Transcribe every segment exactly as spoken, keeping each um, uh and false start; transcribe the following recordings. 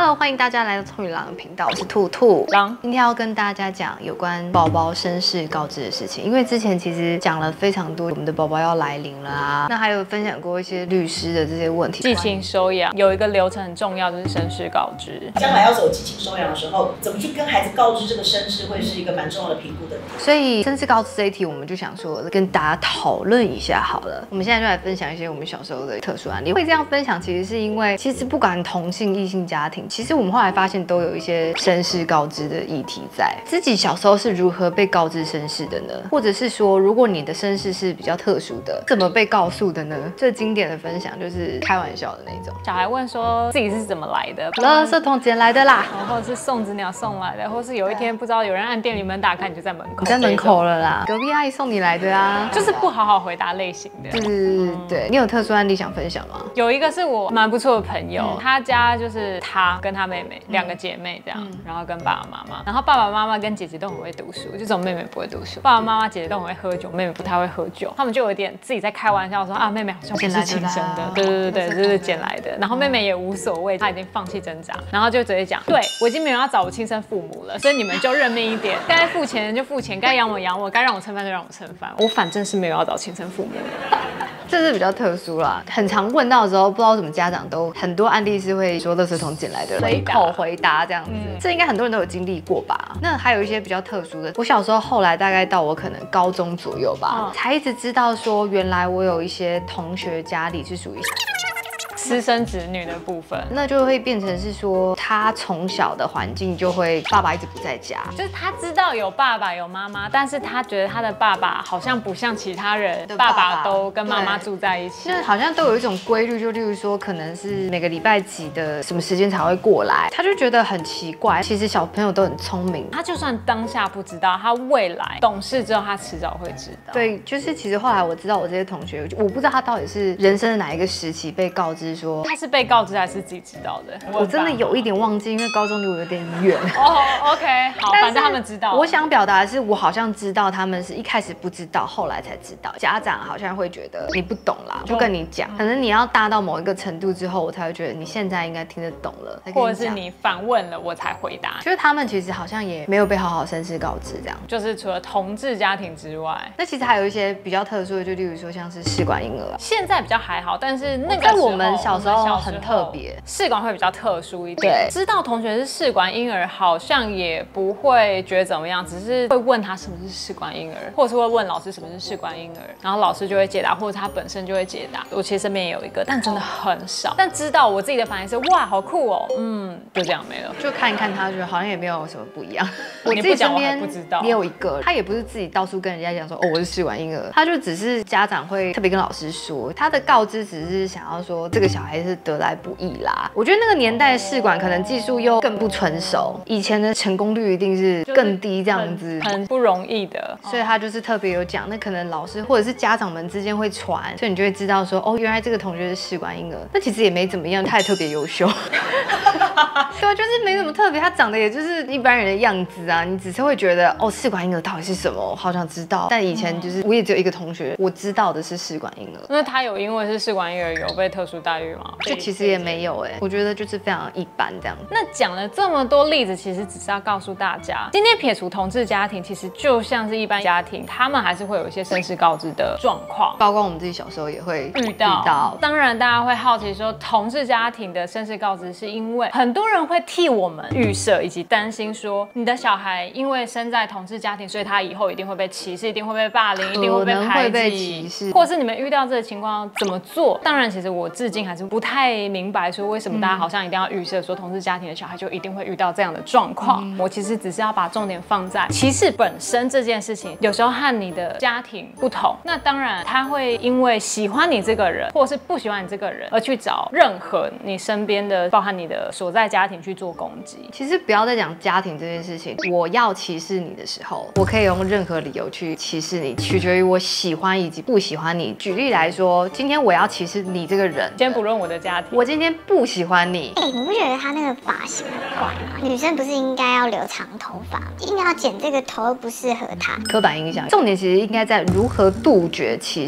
Hello， 欢迎大家来到聪明狼的频道，我是兔兔狼。 今天要跟大家讲有关宝宝身世告知的事情，因为之前其实讲了非常多，我们的宝宝要来临了啊，那还有分享过一些律师的这些问题。 寄情收养有一个流程很重要，就是身世告知。 将来要走寄情收养的时候，怎么去跟孩子告知这个身世，会是一个蛮重要的评估的点。 所以身世告知这一题，我们就想说跟大家讨论一下好了。我们现在就来分享一些我们小时候的特殊案例。会这样分享，其实是因为其实不管同性异性家庭，其实我们后来发现都有一些身世告知的议题在。自己小时候是如何被告知身世的呢？或者是说，如果你的身世是比较特殊的，怎么被告诉的呢？最经典的分享就是开玩笑的那种。 小孩问说自己是怎么来的， 垃圾桶捡来的啦， 或者是送子鸟送来的，或是有一天不知道有人按店里门打开，你就在门口， 你在门口了啦，隔壁阿姨送你来的啊， 就是不好好回答类型的。 就是、嗯、对你有特殊案例想分享吗？ 有一个是我蛮不错的朋友，嗯、他家就是他跟他妹妹两、嗯、个姐妹这样，嗯、然后跟爸爸妈妈，然后爸爸妈妈跟姐姐都很会读书，就只有妹妹不会读书。爸爸妈妈姐姐都很会喝酒，妹妹不太会喝酒。他们就有一点自己在开玩笑说啊，妹妹好像不是亲生的，对对对对，就是捡来的。然后妹妹也无所谓，她已经放弃挣扎，然后就直接讲，对我已经没有要找我亲生父母了，所以你们就认命一点，该付钱就付钱，该养我养我，该让我蹭饭就让我蹭饭，我反正是没有要找亲生父母的。 这是比较特殊啦，很常问到的时候，不知道为什么家长都很多案例是会说垃圾桶捡来的，随口回答这样子，嗯、这应该很多人都有经历过吧？那还有一些比较特殊的，我小时候后来大概到我可能高中左右吧，嗯、才一直知道说，原来我有一些同学家里是属于私生子女的部分， 那就会变成是说，他从小的环境就会爸爸一直不在家， 就是他知道有爸爸有妈妈，但是他觉得他的爸爸好像不像其他人，爸爸都跟妈妈住在一起， 就是好像都有一种规律，就例如说，可能是每个礼拜几的什么时间才会过来，他就觉得很奇怪。其实小朋友都很聪明， 他就算当下不知道，他未来懂事之后，他迟早会知道。 对，就是其实后来我知道我这些同学，我不知道他到底是人生的哪一个时期被告知说他是被告知还是自己知道的？ 我真的有一点忘记，因为高中离我有点远。 哦、oh, ，OK， 好，反正他们知道。 我想表达的是，我好像知道他们是一开始不知道，后来才知道。家长好像会觉得你不懂啦，就跟你讲，可能你要大到某一个程度之后，我才会觉得你现在应该听得懂了， 或者是你反问了我才回答。 就是他们其实好像也没有被好好身世告知，这样。 就是除了同志家庭之外， 那其实还有一些比较特殊的，就例如说像是试管婴儿， 现在比较还好，但是那个在我们小时候很特别。 试管会比较特殊一点，知道同学是试管婴儿，好像也不会觉得怎么样，只是会问他什么是试管婴儿，或者是会问老师什么是试管婴儿，然后老师就会解答，或者他本身就会解答。我其实身边也有一个，但真的很少。但知道我自己的反应是哇，好酷哦，嗯，就这样没了。 就看一看他，觉得好像也没有什么不一样。 我自己身边不知道， 也有一个，他也不是自己到处跟人家讲说哦我是试管婴儿，他就只是家长会特别跟老师说，他的告知只是想要说这个小孩是得来不易啦。我觉得那个年代的试管可能技术又更不成熟，以前的成功率一定是更低，这样子很, 很不容易的， 所以他就是特别有讲，那可能老师或者是家长们之间会传，所以你就会知道说哦，原来这个同学是试管婴儿，那其实也没怎么样，他也特别优秀。对，就是没什么特别，他长得也就是一般人的样子啊，你只是会觉得哦，试管婴儿到底是什么，我好想知道。但以前就是我也只有一个同学，我知道的是试管婴儿。 那他有因为是试管婴儿有被特殊待遇吗？ 就其实也没有哎、欸，我觉得就是非常一般这样。 那讲了这么多例子，其实只是要告诉大家，今天撇除同志家庭，其实就像是一般家庭，他们还是会有一些身世告知的状况， 包括我们自己小时候也会遇到。 遇到当然，大家会好奇说，同志家庭的身世告知是因为很多人会替我们预设以及担心说，你的小孩因为生在同志家庭，所以他以后一定会被歧视，一定会被霸凌，一定会被排挤，或是你们遇到这个情况怎么做？当然，其实我至今还是不太明白说为什么大家好像一定要预设说同志家庭的小孩就一定会遇到这样的状况。嗯、我其实只是要把重点放在歧视本身这件事情，有时候和你的家庭不同，那当然他会因为喜欢你这个人，或者是不喜欢你这个人，而去找任何你身边的，包含你的所在家庭去做攻击。 其实不要再讲家庭这件事情，我要歧视你的时候，我可以用任何理由去歧视你，取决于我喜欢以及不喜欢你。举例来说，今天我要歧视你这个人， 先不论我的家庭， 我今天不喜欢你。 哎、欸，你不觉得他那个发型很怪吗？女生不是应该要留长头发，硬要剪这个头又不适合她。 刻板印象，重点其实应该在如何杜绝歧视。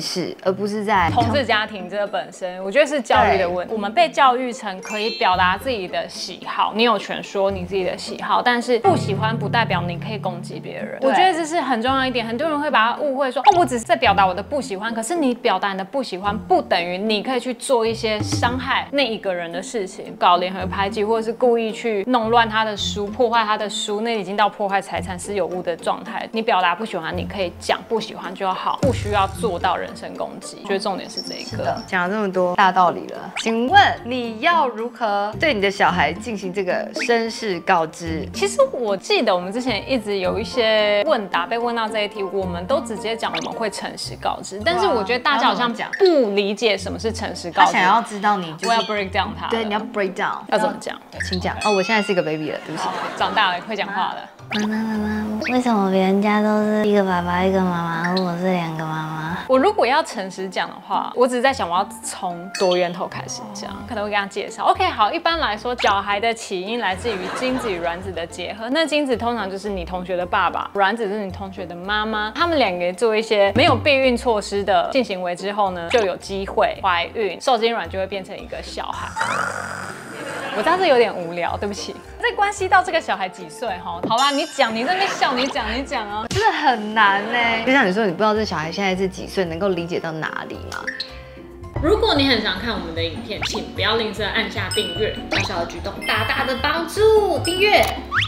式，而不是在同志家庭这个本身，我觉得是教育的问题。我们被教育成可以表达自己的喜好，你有权说你自己的喜好，但是不喜欢不代表你可以攻击别人。我觉得这是很重要一点，很多人会把它误会说，哦，我只是在表达我的不喜欢，可是你表达你的不喜欢，不等于你可以去做一些伤害那一个人的事情，搞联合排挤，或者是故意去弄乱他的书，破坏他的书，那已经到破坏财产私有物的状态。你表达不喜欢，你可以讲不喜欢就好，不需要做到人身攻击。我觉得重点是这一个。 讲了这么多大道理了，请问你要如何对你的小孩进行这个身世告知？ 其实我记得我们之前一直有一些问答被问到这一题，我们都直接讲我们会诚实告知，但是我觉得大家好像不理解什么是诚实告知。 他想要知道你就是， 我要 break down 他。 对，你要 break down， 要怎么讲？ 请讲。哦，我现在是一个 baby 了，对不起。 长大了会讲话了。 妈妈妈妈，为什么别人家都是一个爸爸一个妈妈，而我是两个妈妈？ 我如果要诚实讲的话，我只是在想我要从多源头开始讲，可能会跟他介绍。OK， 好，一般来说，小孩的起因来自于精子与卵子的结合。那精子通常就是你同学的爸爸，卵子是你同学的妈妈，他们两个做一些没有避孕措施的性行为之后呢，就有机会怀孕，受精卵就会变成一个小孩。我知道这有点无聊，对不起。这关系到这个小孩几岁哈？好吧，你讲，你在那边笑，你讲，你讲啊， 真的很难呢。就像你说，你不知道这小孩现在是几岁，能够理解到哪里吗？ 如果你很想看我们的影片，请不要吝啬按下订阅，小小的举动大大的帮助。订阅。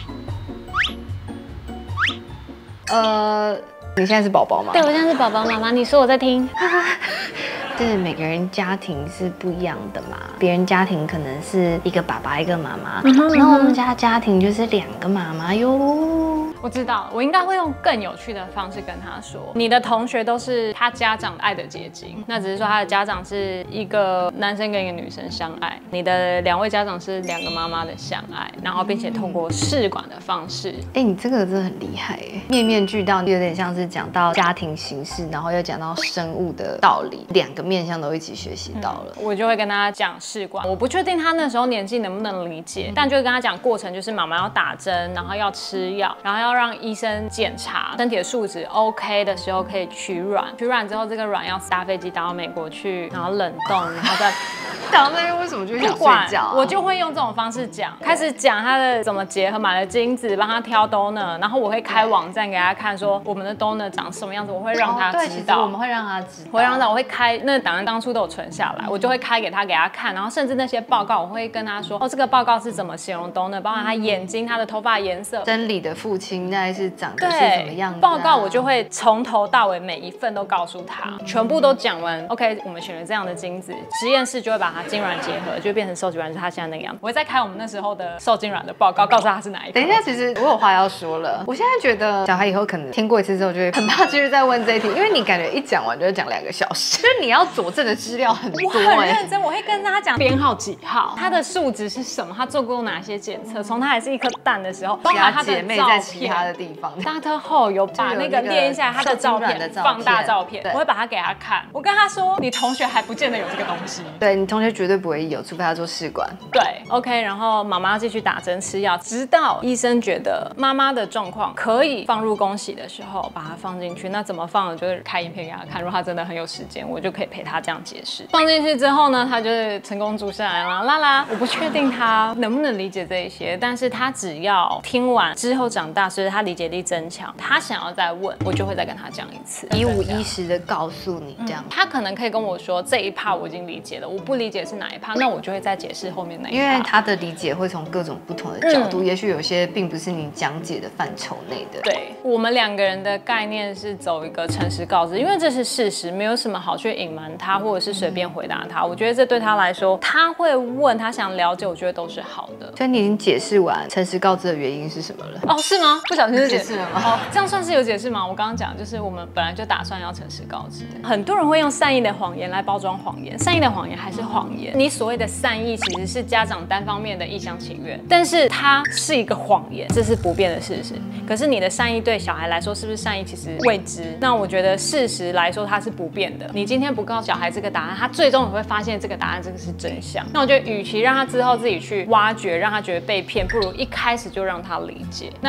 呃，你现在是宝宝吗？ 对，我现在是宝宝妈妈。你说我在听。 是每个人家庭是不一样的嘛，别人家庭可能是一个爸爸一个妈妈，嗯、然后我们家家庭就是两个妈妈哟。 我知道，我应该会用更有趣的方式跟他说，你的同学都是他家长爱的结晶，那只是说他的家长是一个男生跟一个女生相爱，你的两位家长是两个妈妈的相爱，然后并且通过试管的方式。 哎、欸，你这个真的很厉害哎，面面俱到，有点像是讲到家庭形式，然后又讲到生物的道理，两个面向都一起学习到了、 嗯。我就会跟他讲试管，我不确定他那时候年纪能不能理解，但就会跟他讲过程，就是妈妈要打针，然后要吃药，然后要让医生检查身体的数值 OK 的时候可以取卵，取卵之后这个卵要搭飞机打到美国去，然后冷冻，然后再打到那边为什么就会想睡觉、啊？ 我就会用这种方式讲，开始讲他的怎么结合，买了精子，帮他挑 donor， 然后我会开网站给他看，说我们的 donor 长什么样子，我会让他知道。哦、对，其实我们会让他知道， 我会让他，我会开那个档案，当初都有存下来，我就会开给他给他看，然后甚至那些报告，我会跟他说，哦，这个报告是怎么形容 donor， 包含他眼睛、他的头发颜色， 生理的父亲大概是长得是怎么样子、啊？ 报告我就会从头到尾每一份都告诉他，全部都讲完。OK， 我们选了这样的精子，实验室就会把它精卵结合，就会变成受精卵，就是他现在那个样子。我会再开我们那时候的受精卵的报告，告诉他是哪一个。 等一下，其实我有话要说了。我现在觉得小孩以后可能听过一次之后，就会很怕继续再问这一题，因为你感觉一讲完就会讲两个小时，就是你要佐证的资料很多、欸。 我很认真，我会跟他讲编号几号，他的数值是什么，他做过哪些检测，从他还是一颗蛋的时候，包含他的姐妹在其他的地方。 Doctor Ho 有把那个列下来他的照片，放大照片，我会把它给他看。我跟他说，你同学还不见得有这个东西， 对你同学绝对不会有，除非他做试管。 对 ，OK， 然后妈妈继续打针吃药，直到医生觉得妈妈的状况可以放入宫洗的时候，把它放进去。那怎么放呢？就是开影片给他看。如果他真的很有时间，我就可以陪他这样解释。放进去之后呢，他就是成功住下来了。啦啦，我不确定他能不能理解这一些，但是他只要听完之后长大，随着他理解力增强，他想要再问，我就会再跟他讲一次， 一五一十的告诉你这样、嗯。 他可能可以跟我说这一趴我已经理解了，我不理解是哪一趴，那我就会再解释后面那一趴。 因为他的理解会从各种不同的角度，嗯、也许有些并不是你讲解的范畴内的。 对，我们两个人的概念是走一个诚实告知，因为这是事实，没有什么好去隐瞒他，或者是随便回答他。我觉得这对他来说，他会问，他想了解，我觉得都是好的。 所以你已经解释完诚实告知的原因是什么了？ 哦，是吗？不小心就解释了吗？ 哦，这样算是有解释吗？我刚刚讲就是我们本来就打算要诚实告知，很多人会用善意的谎言来包装谎言，善意的谎言还是谎言。你所谓的善意其实是家长单方面的一厢情愿，但是它是一个谎言，这是不变的事实。可是你的善意对小孩来说是不是善意，其实未知。那我觉得事实来说它是不变的。你今天不告诉小孩这个答案，他最终也会发现这个答案这个是真相。那我觉得与其让他之后自己去挖掘，让他觉得被骗，不如一开始就让他理解，那他会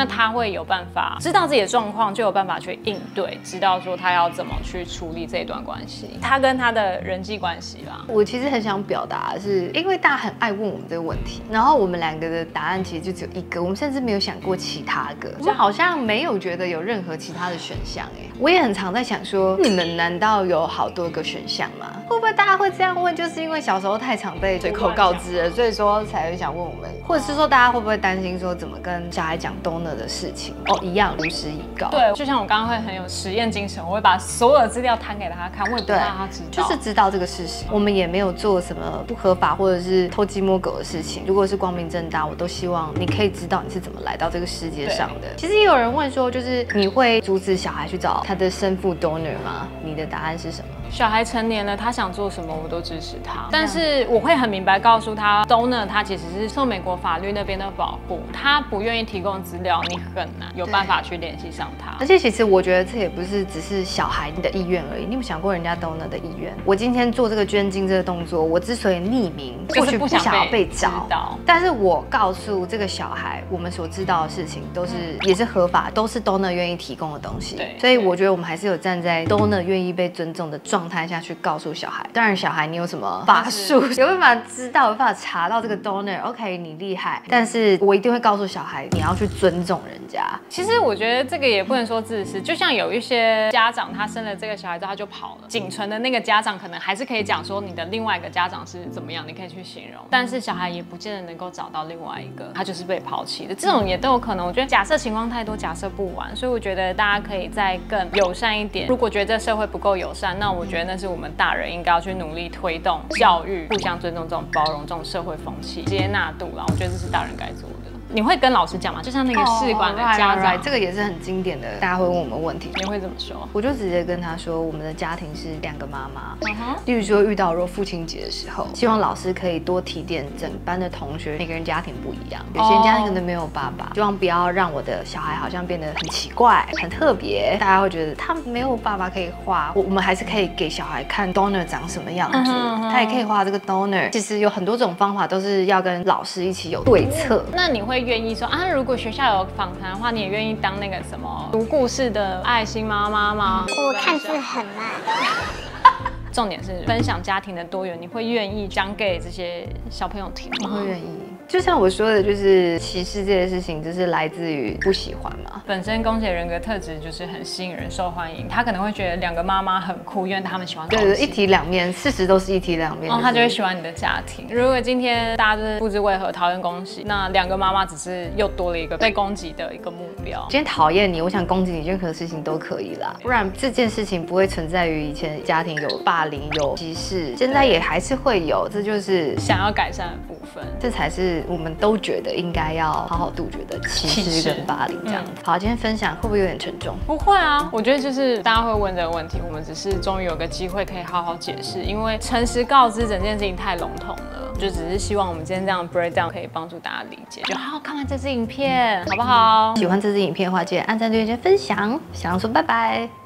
会有办法知道自己的状况，就有办法去应对，知道说他要怎么去处理这一段关系，他跟他的人际关系啦。 我其实很想表达的是，因为大家很爱问我们这个问题，然后我们两个的答案其实就只有一个，我们甚至没有想过其他个，我们好像没有觉得有任何其他的选项哎。我也很常在想说，你们难道有好多个选项吗？会不会大家会这样问，就是因为小时候太常被随口告知了，所以说才会想问我们，或者是说大家会不会担心说怎么跟小孩讲 donor 的事情？哦，一样如实以告。 对，就像我刚刚会很有实验精神，我会把所有的资料摊给他看，我也不让他知道， 就是知道这个事实。我们也没有做什么不合法或者是偷鸡摸狗的事情。如果是光明正大，我都希望你可以知道你是怎么来到这个世界上的。其实也有人问说，就是你会阻止小孩去找他的生父 donor 吗？你的答案是什么？ 小孩成年了，他想做什么我都支持他，但是我会很明白告诉他 ，donor 他其实是受美国法律那边的保护，他不愿意提供资料，你很难有办法去联系上他。 而且其实我觉得这也不是只是小孩的意愿而已，你有没有想过人家 donor 的意愿？我今天做这个捐精这个动作，我之所以匿名，或许不想要被找，但是我告诉这个小孩，我们所知道的事情都是、嗯、也是合法，都是 donor 愿意提供的东西。对，所以我觉得我们还是有站在 donor 愿意被尊重的状态下去告诉小孩。当然，小孩你有什么法术，有办法知道，有办法查到这个 donor，OK， 你厉害，但是我一定会告诉小孩，你要去尊重人家。 其实我觉得这个也不能说自私，就像有一些家长他生了这个小孩之后他就跑了，仅存的那个家长可能还是可以讲说你的另外一个家长是怎么样，你可以去形容，但是小孩也不见得能够找到另外一个，他就是被抛弃的，这种也都有可能。我觉得假设情况太多，假设不完，所以我觉得大家可以再更友善一点。如果觉得这社会不够友善，那我觉得那是我们大人应该要去努力推动教育、互相尊重、这种包容、这种社会风气、接纳度啦。我觉得这是大人该做的。你会跟老师讲吗？就像那个试管的家长， oh, right, right, 这个也是很经典的，大家会问我们问题。 你会怎么说？ 我就直接跟他说，我们的家庭是两个妈妈。 Uh huh. 例如说遇到若父亲节的时候，希望老师可以多提点整班的同学，每个人家庭不一样，有些人家庭可能没有爸爸， oh. 希望不要让我的小孩好像变得很奇怪、很特别，大家会觉得他没有爸爸可以画，我我们还是可以给小孩看 donor 长什么样子， uh huh. 他也可以画这个 donor。其实有很多种方法，都是要跟老师一起有对策。 那你会愿意说啊？如果学校有访谈的话，你也愿意当那个什么读故事的爱心妈妈吗？ 我看字很慢。 重点是分享家庭的多元，你会愿意讲给这些小朋友听吗？ 我会愿意。就像我说的，就是歧视这件事情，就是来自于不喜欢嘛。 本身公姐人格特质就是很吸引人、受欢迎，她可能会觉得两个妈妈很酷，因为他们喜欢攻击。 对对，一体两面，事实都是一体两面。 然后她就会喜欢你的家庭。如果今天大家就是不知为何讨厌攻击，那两个妈妈只是又多了一个被攻击的一个目标。 今天讨厌你，我想攻击你，任何事情都可以啦。不然这件事情不会存在于以前家庭有霸凌、有歧视，现在也还是会有，这就是想要改善的部分。 这才是我们都觉得应该要好好杜绝的歧视跟霸凌这样子。嗯、好，今天分享会不会有点沉重？ 不会啊，我觉得就是大家会问这个问题，我们只是终于有个机会可以好好解释，因为诚实告知整件事情太笼统了，就只是希望我们今天这样 breakdown 可以帮助大家理解。就好好看完这支影片，好不好？ 喜欢这支影片的话，记得按赞、订阅、分享。想要说拜拜。